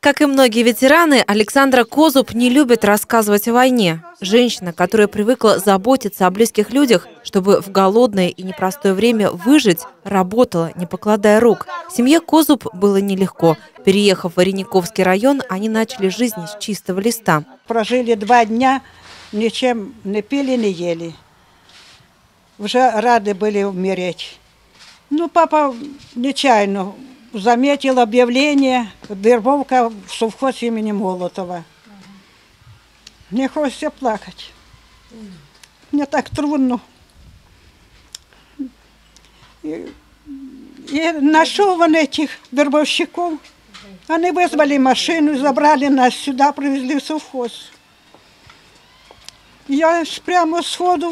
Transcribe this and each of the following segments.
Как и многие ветераны, Александра Козуб не любит рассказывать о войне. Женщина, которая привыкла заботиться о близких людях, чтобы в голодное и непростое время выжить, работала, не покладая рук. Семье Козуб было нелегко. Переехав в Варениковский район, они начали жизнь с чистого листа. Прожили 2 дня, ничем не пили, не ели. Уже рады были умереть. Ну, папа нечаянно заметил объявление «Вербовка в совхоз имени Молотова». Мне хочется плакать. Мне так трудно. И нашел он этих вербовщиков. Они вызвали машину, забрали нас сюда, привезли в совхоз. Я прямо сходу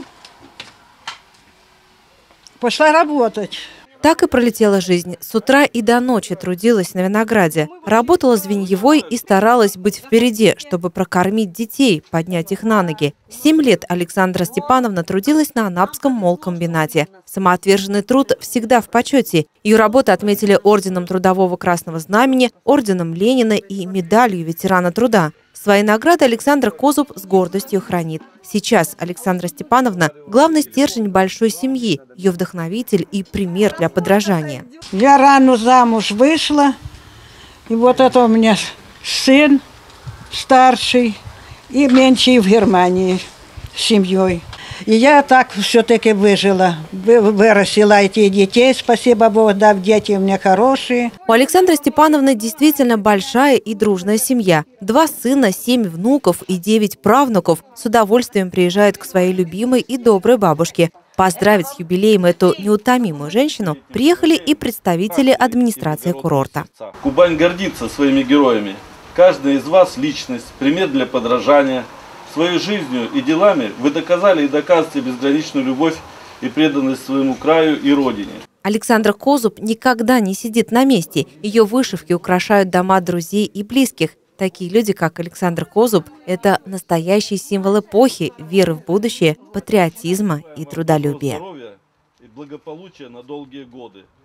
пошла работать. Так и пролетела жизнь. С утра и до ночи трудилась на винограде. Работала звеньевой и старалась быть впереди, чтобы прокормить детей, поднять их на ноги. 7 лет Александра Степановна трудилась на Анапском молкомбинате. Самоотверженный труд всегда в почете. Ее работу отметили орденом Трудового Красного Знамени, орденом Ленина и медалью ветерана труда. Свои награды Александра Козуб с гордостью хранит. Сейчас Александра Степановна – главный стержень большой семьи, ее вдохновитель и пример для подражания. Я рано замуж вышла, и вот это у меня сын старший и меньший в Германии с семьей. И я так все-таки выжила, вырастила этих детей, спасибо Богу, дав дети у меня хорошие. У Александры Степановны действительно большая и дружная семья. 2 сына, 7 внуков и 9 правнуков с удовольствием приезжают к своей любимой и доброй бабушке. Поздравить с юбилеем эту неутомимую женщину приехали и представители администрации курорта. Кубань гордится своими героями. Каждый из вас – личность, пример для подражания. Своей жизнью и делами вы доказали и доказываете безграничную любовь и преданность своему краю и родине. Александра Козуб никогда не сидит на месте. Ее вышивки украшают дома друзей и близких. Такие люди, как Александра Козуб, это настоящий символ эпохи, веры в будущее, патриотизма и трудолюбия. И благополучия на долгие годы.